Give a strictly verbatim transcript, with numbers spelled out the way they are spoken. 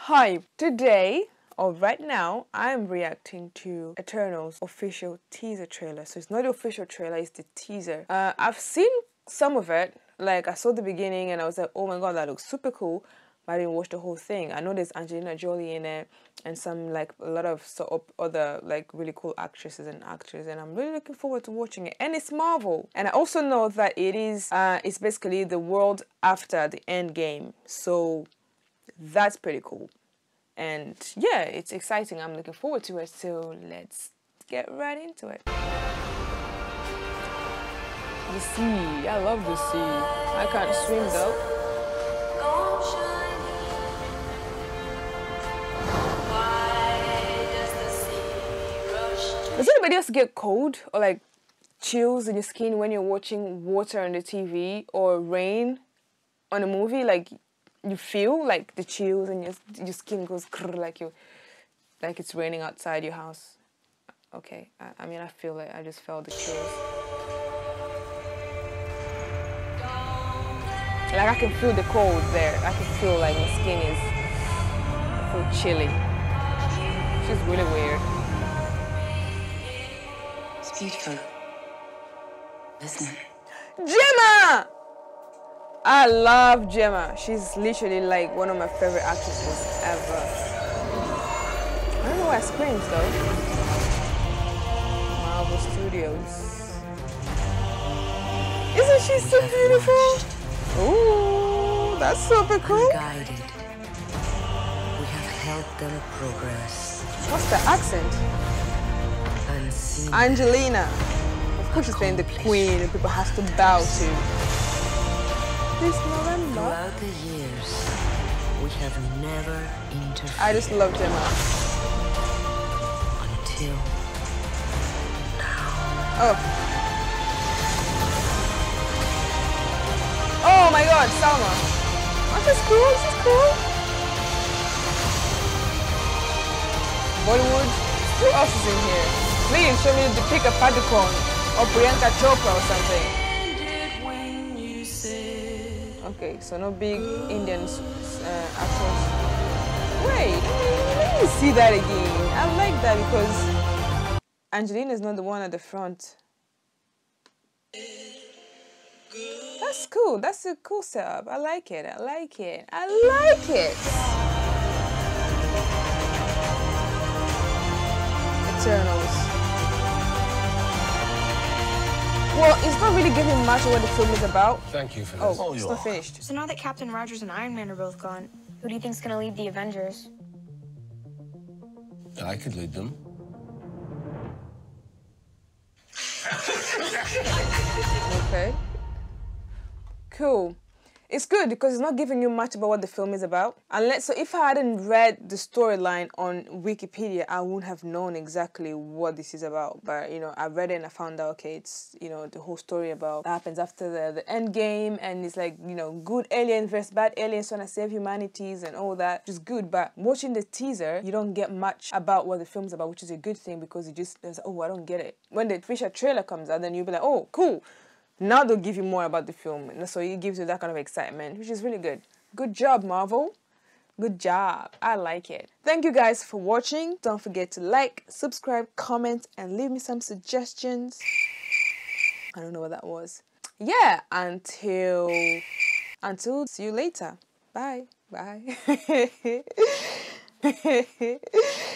hype. Today, or right now, I'm reacting to Eternals official teaser trailer. So it's not the official trailer, it's the teaser. Uh, I've seen some of it. Like, I saw the beginning and I was like, oh my god, that looks super cool. But I didn't watch the whole thing. I know there's Angelina Jolie in it and some, like, a lot of sort of other, like, really cool actresses and actors. And I'm really looking forward to watching it. And it's Marvel. And I also know that it is, uh, it's basically the world after the end game. So that's pretty cool. And yeah, it's exciting. I'm looking forward to it. So let's get right into it. The sea. I love the sea. I can't swim though. Does anybody else get cold or like chills in your skin when you're watching water on the T V or rain on a movie? Like you feel like the chills and your your skin goes like you, like it's raining outside your house. Okay, I, I mean I feel it. I just felt the chills. Like I can feel the cold there. I can feel like my skin is I feel chilly. It's just really weird. It's beautiful. Listen. Gemma! I love Gemma. She's literally like one of my favorite actresses ever. I don't know why I screams though. Marvel Studios. Isn't she so beautiful? Ooh, that's super cool. Guided. We have helped them progress. What's the accent? Unseen. Angelina. Of course she's playing the queen and people have to bow to. This November. Throughout the years, we have never interfered. I just love Gemma. Until now. Oh. Oh my god, Salma. Oh, this is cool, this is cool. Bollywood. Who else is in here? Please show me the pick of Padukone or Priyanka Chopra or something. Okay, so no big Indian uh, actors. Wait, let me, let me see that again. I like that because Angelina is not the one at the front. That's cool. That's a cool setup. I like it. I like it. I like it. Eternals. Well, it's not really giving much of what the film is about. Thank you for Oh, this. oh it's not finished. So now that Captain Rogers and Iron Man are both gone, who do you think's gonna lead the Avengers? I could lead them. Okay. Cool. It's good because it's not giving you much about what the film is about. Unless, so if I hadn't read the storyline on Wikipedia, I wouldn't have known exactly what this is about. But, you know, I read it and I found out, okay, it's, you know, the whole story about that happens after the, the end game. And it's like, you know, good aliens versus bad aliens trying to save humanities and all that. Just good. But watching the teaser, you don't get much about what the film's about, which is a good thing because you just, there's, oh, I don't get it. When the official trailer comes out, then you'll be like, oh, cool. Now they'll give you more about the film. And so it gives you that kind of excitement, which is really good. Good job, Marvel. Good job. I like it. Thank you guys for watching. Don't forget to like, subscribe, comment, and leave me some suggestions. I don't know what that was. Yeah, until, until see you later. Bye. Bye.